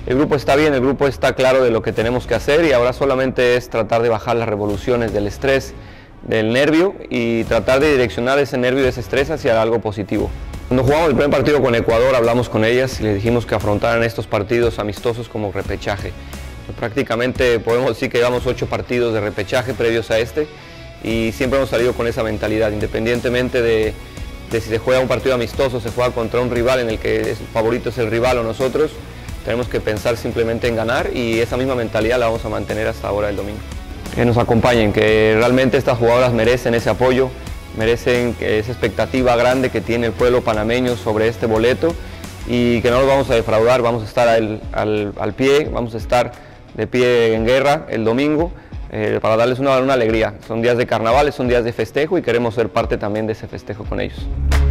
El grupo está bien, el grupo está claro de lo que tenemos que hacer y ahora solamente es tratar de bajar las revoluciones del estrés, del nervio y tratar de direccionar ese nervio y ese estrés hacia algo positivo. Cuando jugamos el primer partido con Ecuador hablamos con ellas y les dijimos que afrontaran estos partidos amistosos como repechaje. Prácticamente podemos decir que llevamos 8 partidos de repechaje previos a este y siempre hemos salido con esa mentalidad, independientemente de si se juega un partido amistoso, se juega contra un rival en el que el favorito es el rival o nosotros, tenemos que pensar simplemente en ganar y esa misma mentalidad la vamos a mantener hasta ahora el domingo. Que nos acompañen, que realmente estas jugadoras merecen ese apoyo, merecen esa expectativa grande que tiene el pueblo panameño sobre este boleto y que no los vamos a defraudar, vamos a estar al pie, vamos a estar de pie en guerra el domingo para darles una alegría. Son días de carnavales, son días de festejo y queremos ser parte también de ese festejo con ellos.